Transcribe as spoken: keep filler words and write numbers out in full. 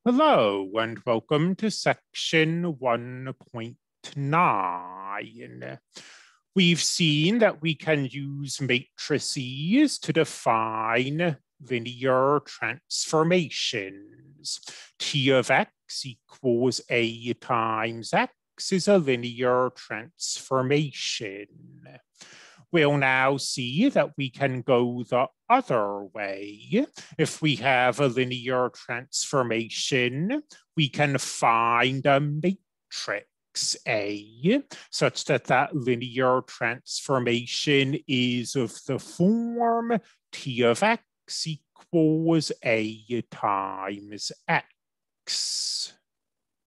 Hello and welcome to section one point nine. We've seen that we can use matrices to define linear transformations. T of x equals a times x is a linear transformation. We'll now see that we can go the other way. If we have a linear transformation, we can find a matrix A such that that linear transformation is of the form T of x equals A times x.